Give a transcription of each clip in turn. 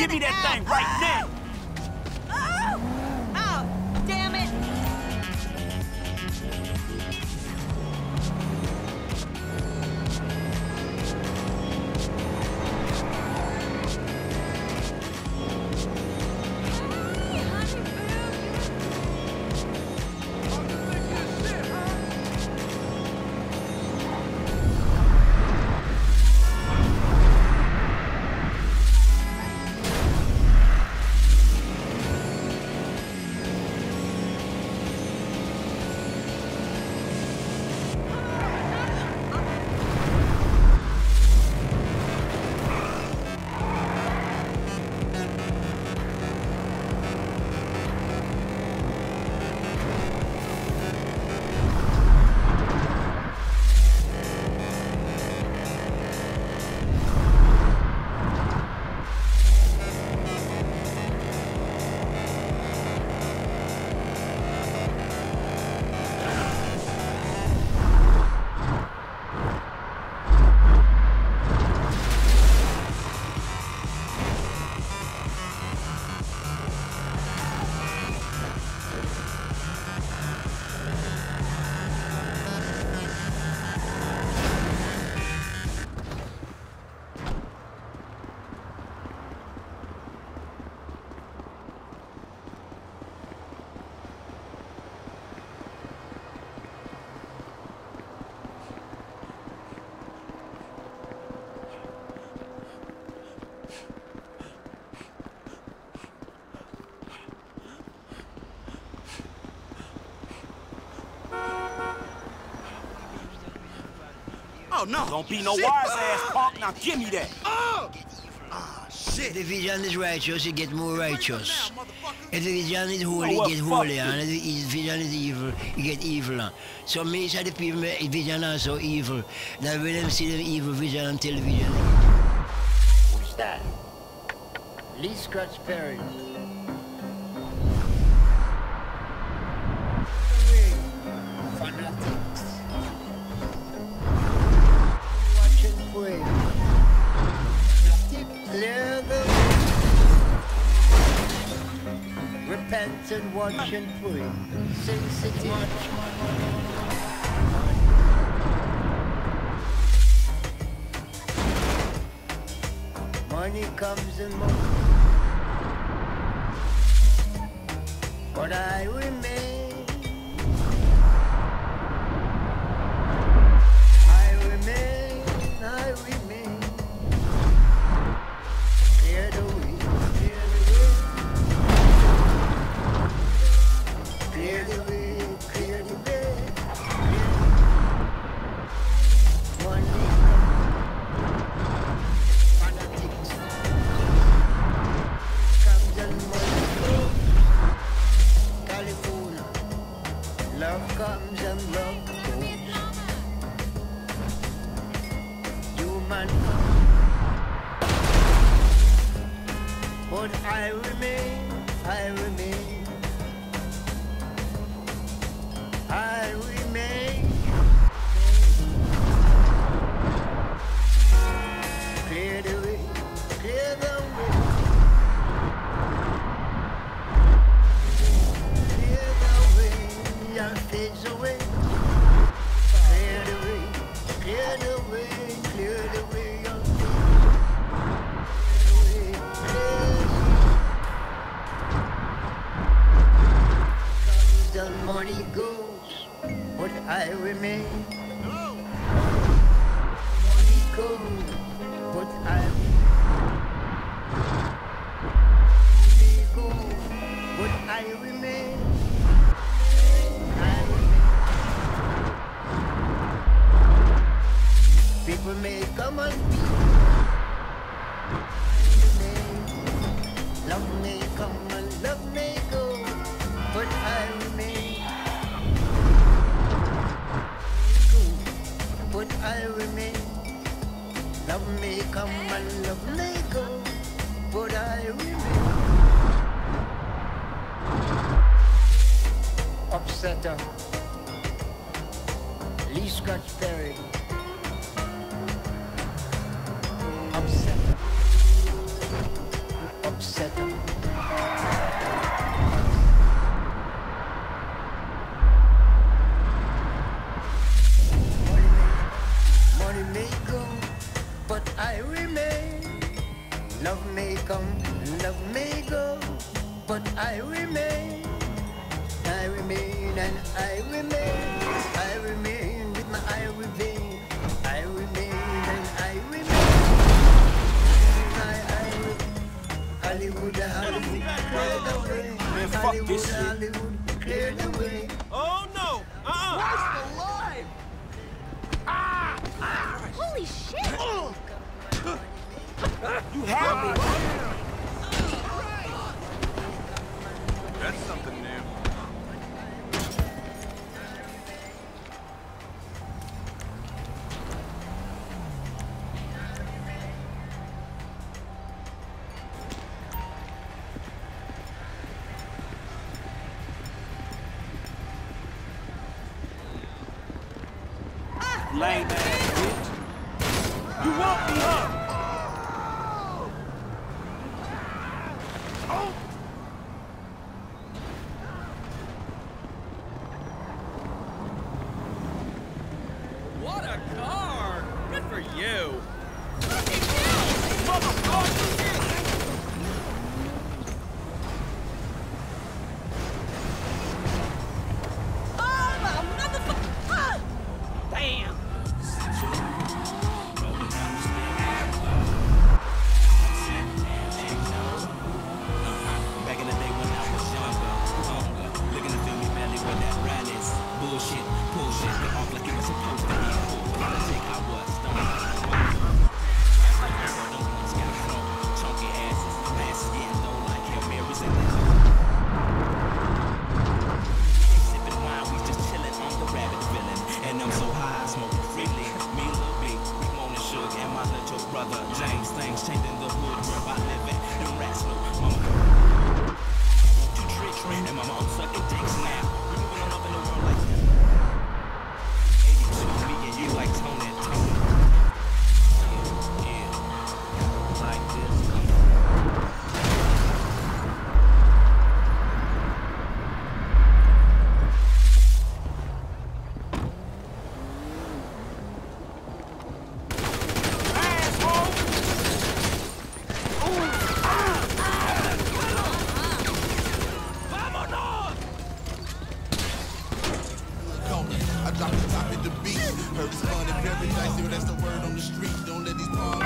Give me that thing right now! Oh! Oh, damn it! Oh, no. Don't be no wise-ass punk. Now give me that. Oh, shit. If the vision is righteous, you get more righteous. If the vision is holy, Oh, you get well, holy. And if the vision is evil, you get evil. So me say the people make vision are so evil that when them see the evil vision on television. Who's that? Lee Scratch Perry. Fanatics. Watch and pray. Clear the way. Repent and watch and pray. Sensitive. Money comes and money, but I remain. I remain. Clear the way, clear the way, clear the way. Money. Fanatics. Comes and money goes. California. Love comes and love goes. Human comes. But I remain. I remain. Clear the way, clear the way. Clear the way, and fades away. Clear the way, clear the way, clear the way, and fades away. Comes and money goes, but I remain. Money goes, but I go, but I remain. I remain. People may come and be. Love may come and love may go, but I remain. But I remain. Love may come and love may go, but I remain. Upsetter. Lee Scratch Perry. Upsetter. set up. Money may go, but I remain. Love may come, love may go, but I remain. I remain and I remain. I remain with my iron vein. I remain and I remain. My iron Hollywood, Hollywood, clear the way. Man, fuck this shit. Hollywood, clear the way. Oh no! Christ alive! Holy shit! You have me! That's something new. Lame ass bitch. You want me, huh? What a car! Good for you! Oh, motherfucker! Ah! Damn! Back in the day when I was younger, looking to feel me belly with that rallies. Bullshit, bullshit, get off like it was supposed to be. I think I was chunky asses, asses getting low like Hail Marys in the sipping wine, we just chilling on the rabbit feeling. And I'm so high, I smoke freely. Me, Lil B, Ramon and Suge, and my little brother James. Things changing the hood where I live at. Them rats know mama. Two tricks, and mama, I'm sucking dicks now. We moving on up in the world like that. 82, me and you like Tony and Tony. Yeah, like this. I drop the top at the beat. Heard it's fun and paradise, yeah, that's the word on the street. Don't let these palms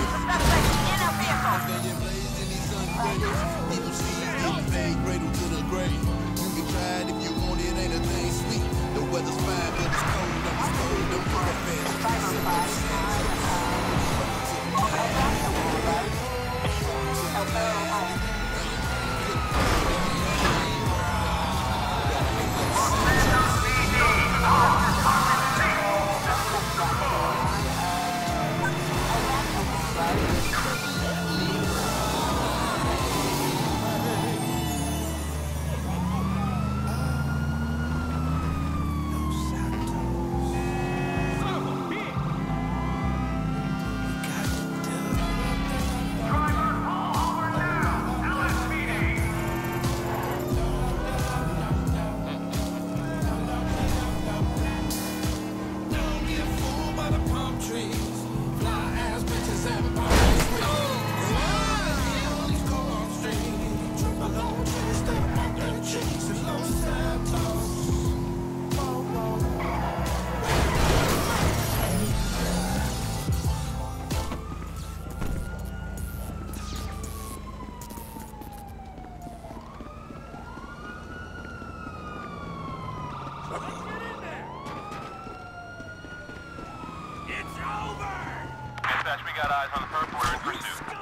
staying blazed in these sunny days. People see it getting fade, cradle to the grave. You can try it if you want it, ain't a thing sweet. The weather's fine, but it's cold, don't put that Dispatch, we got eyes on the purple. We're in pursuit.